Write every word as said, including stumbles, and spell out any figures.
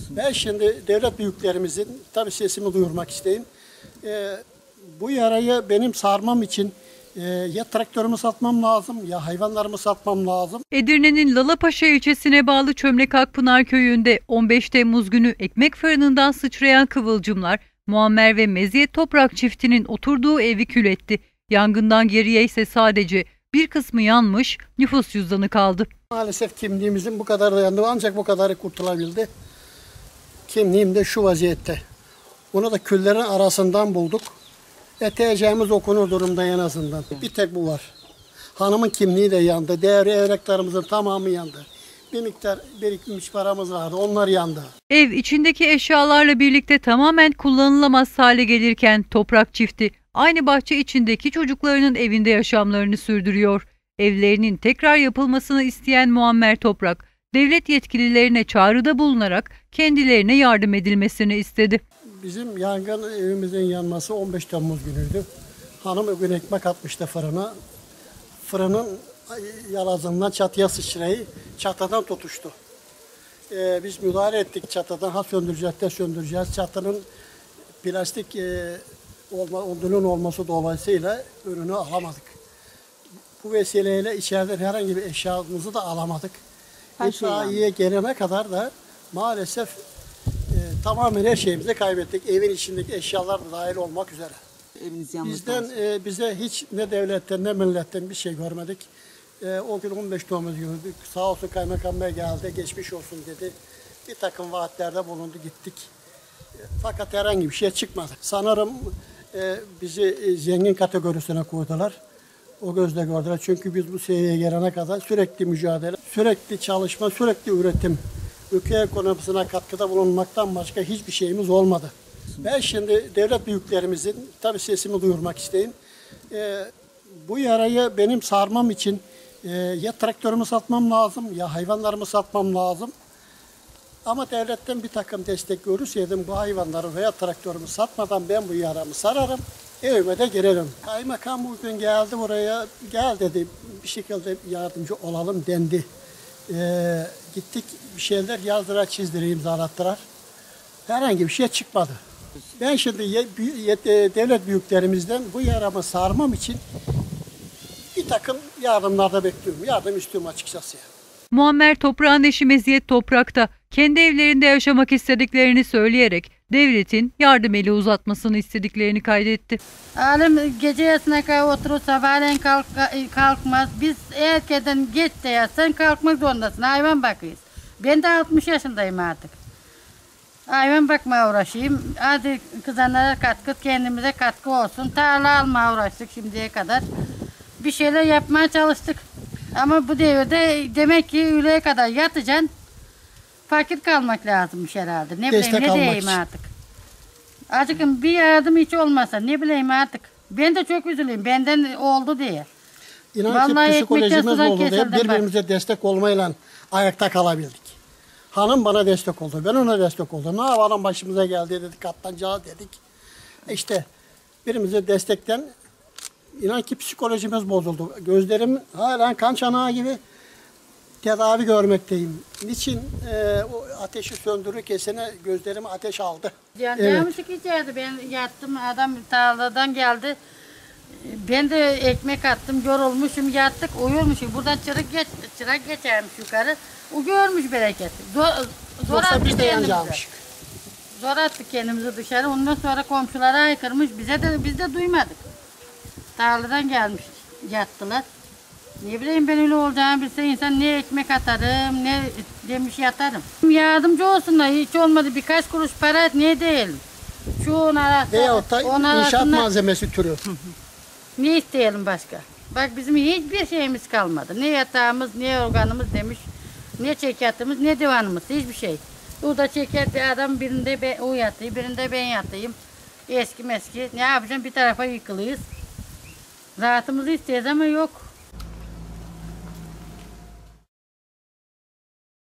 Ben şimdi devlet büyüklerimizin tabii sesimi duyurmak isteyeyim. Ee, bu yarayı benim sarmam için e, ya traktörümü satmam lazım ya hayvanlarımı satmam lazım. Edirne'nin Lalapaşa ilçesine bağlı Çömlek Akpınar köyünde on beş Temmuz günü ekmek fırınından sıçrayan kıvılcımlar Muammer ve Meziyet Toprak çiftinin oturduğu evi kül etti. Yangından geriye ise sadece bir kısmı yanmış, nüfus cüzdanı kaldı. Maalesef kimliğimizin bu kadar dayandığı ancak bu kadarı kurtulabildi. Kimliğim de şu vaziyette. Bunu da küllerin arasından bulduk. Eteceğimiz okunur durumda en azından. Bir tek bu var. Hanımın kimliği de yandı. Değerli evraklarımızın tamamı yandı. Bir miktar birikmiş paramız vardı. Onlar yandı. Ev içindeki eşyalarla birlikte tamamen kullanılamaz hale gelirken Toprak çifti aynı bahçe içindeki çocuklarının evinde yaşamlarını sürdürüyor. Evlerinin tekrar yapılmasını isteyen Muammer Toprak, devlet yetkililerine çağrıda bulunarak kendilerine yardım edilmesini istedi. Bizim yangın evimizin yanması on beş Temmuz günüydü. Hanım o gün ekmek atmıştı fırına. Fırının yalazından çatıya sıçrayı çatıdan tutuştu. Ee, biz müdahale ettik çatıdan. Ha söndüreceğiz de söndüreceğiz. Çatının plastik e, olma, odunun olması dolayısıyla ürünü alamadık. Bu vesileyle içeriden herhangi bir eşyamızı da alamadık. İtfaiye gelene kadar da maalesef e, tamamen her şeyimizi kaybettik. Evin içindeki eşyalar da dahil olmak üzere. Bizden e, bize hiç ne devletten ne milletten bir şey görmedik. E, o gün on beş Temmuz günü sağ olsun kaymakam bey geldi, geçmiş olsun dedi. Bir takım vaatlerde bulundu, gittik. E, fakat herhangi bir şey çıkmadı. Sanırım e, bizi e, zengin kategorisine koydular. O gözle gördüler. Çünkü biz bu seviyeye gelene kadar sürekli mücadele, sürekli çalışma, sürekli üretim, ülke ekonomisine katkıda bulunmaktan başka hiçbir şeyimiz olmadı. Ben şimdi devlet büyüklerimizin tabii sesimi duyurmak isteyeyim. Ee, bu yarayı benim sarmam için e, ya traktörümü satmam lazım ya hayvanlarımı satmam lazım. Ama devletten bir takım destek görürseydim bu hayvanları veya traktörümü satmadan ben bu yaramı sararım. Evime de girerim. Kaymakam bugün geldi buraya, gel dedi bir şekilde yardımcı olalım dendi. Ee, gittik bir şeyler yazdıra çizdire imzalattılar. Herhangi bir şey çıkmadı. Ben şimdi ye, ye, devlet büyüklerimizden bu yaramı sarmam için bir takım yardımlarda bekliyorum. Yardım istiyorum açıkçası. Yani. Muammer Toprak'ın eşi Meziyet Toprak da kendi evlerinde yaşamak istediklerini söyleyerek devletin yardım eli uzatmasını istediklerini kaydetti. Alem gece yasına kadar oturup sabahleyin kalk, kalkmaz. Biz erkenden geç de yatsan kalkmak zorundasın. Hayvan bakıyoruz. Ben de altmış yaşındayım artık. Hayvan bakmaya uğraşayım. Hadi kızanlara katkı, kendimize katkı olsun. Tarla almaya uğraştık şimdiye kadar. Bir şeyler yapmaya çalıştık. Ama bu devirde demek ki üleye kadar yatacaksın. Fakir kalmak lazımmış herhalde. Ne Destek bileyim ne diyeyim için. artık. Azıcık bir yardım hiç olmasa ne bileyim artık. Ben de çok üzüleyim. Benden oldu diye. İnan ki psikolojimiz oldu diye birbirimize bak. Destek olmayla ayakta kalabildik. Hanım bana destek oldu. Ben ona destek oldum. Ne yapalım başımıza geldi dedik. Katlanacağız dedik. İşte birimize destekten inan ki psikolojimiz bozuldu. Gözlerim hala kan çanağı gibi tedavi görmekteyim. Niçin e, o ateşi söndürür kesene gözlerim ateş aldı. Canım sıkıcıydı. Ben yattım. Adam tarladan geldi. Ben de ekmek attım. Yorulmuşum yattık. Uyurmuşum. Buradan çırak, geç, çırak geçermiş yukarı. O görmüş bereket. Zor, zor Yoksa biz de kendimizi. yanacakmışık. Zor attık kendimizi dışarı. Ondan sonra komşulara aykırmış. Bize de biz de duymadık. Tarladan gelmiş. Yattılar. Ne bileyim ben öyle olacağını bilse insan ne ekmek atarım ne demiş yatarım. Yardımcı olsunlar hiç olmadı birkaç kuruş para ne değil. Şu on arası. Veyahut da on inşaat arasında, malzemesi türü. ne isteyelim başka? Bak bizim hiçbir şeyimiz kalmadı. Ne yatağımız ne organımız demiş. Ne çekyatımız ne divanımız hiçbir şey. Burada çekyat bir adam birinde ben, o yatıyor birinde ben yatayım. Eski meski ne yapacağım bir tarafa yıkılıyız. Rahatımızı isteyiz ama yok.